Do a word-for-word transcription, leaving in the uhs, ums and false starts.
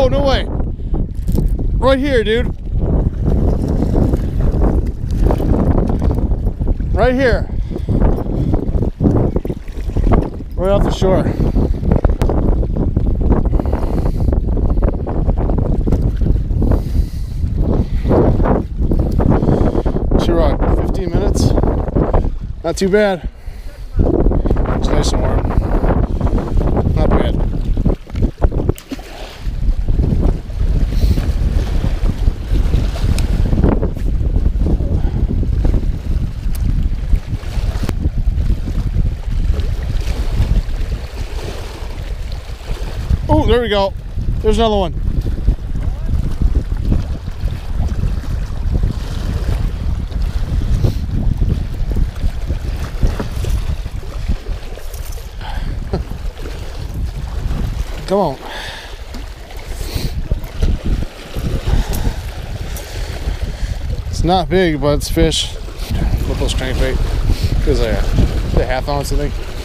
Oh, no way. Right here, dude. Right here. Right off the shore. Sure, fifteen minutes. Not too bad. It's nice and warm. Not bad. Oh, there we go. There's another one. Come on. It's not big, but it's fish. With those crankbait. There's a, a half ounce, I think.